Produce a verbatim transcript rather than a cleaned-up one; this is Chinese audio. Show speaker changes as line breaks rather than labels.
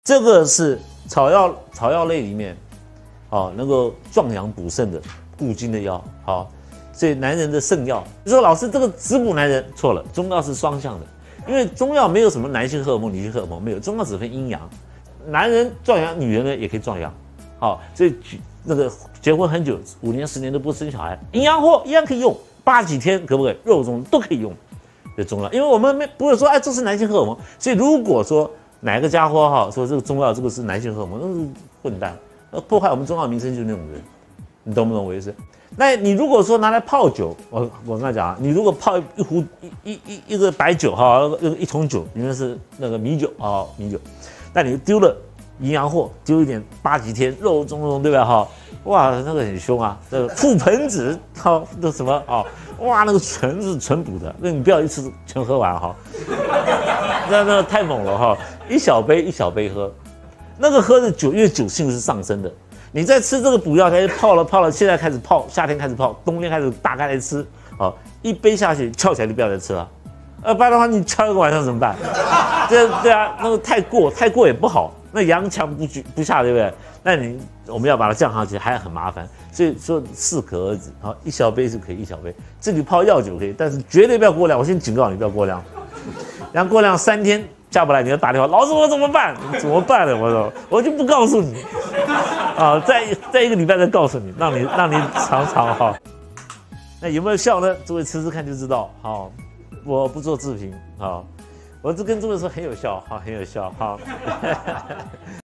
这个是草药草药类里面，哦，能够壮阳补肾的固精的药，好，所以男人的肾药，你说老师这个只补男人错了，中药是双向的，因为中药没有什么男性荷尔蒙、女性荷尔蒙，没有，中药只分阴阳，男人壮阳，女人呢也可以壮阳，好，所以那个结婚很久，五年、十年都不生小孩，阴阳货一样可以用，八几天可不可以？肉中都可以用，这中药，因为我们没不会说哎这是男性荷尔蒙，所以如果说哪个家伙哈说这个中药这个是男性荷尔蒙，那是混蛋，那破坏我们中药名声就是那种人，你懂不懂我意思？那你如果说拿来泡酒，我我跟他讲啊，你如果泡一壶一一一一个白酒哈，一个一桶酒里面是那个米酒啊米酒，那你丢了阴阳货，丢一点八几天肉中中对吧哈？哇那个很凶啊，这个覆盆子哈那什么啊？哇那个全是纯补的，那你不要一次全喝完哈，那那太猛了哈，一小杯一小杯喝，那个喝的酒因为酒性是上升的。你在吃这个补药，开始泡了泡了，现在开始泡，夏天开始泡，冬天开始大概来吃，好，一杯下去翘起来就不要再吃了，呃，不然的话你翘一个晚上怎么办？这对啊，那个太过太过也不好，那阳强不不下，对不对？那你我们要把它降上去还很麻烦，所以说适可而止，好，一小杯是可以一小杯，这里泡药酒可以，但是绝对不要过量，我先警告你不要过量，然后过量三天下不来，你要打电话，老师我怎么办？怎么办呢？我说我就不告诉你。啊，再再一个礼拜再告诉你，让你让你尝尝哈。那有没有效呢？诸位吃吃看就知道。好，我不做自评啊，我只跟诸位说很有效，好，很有效，好。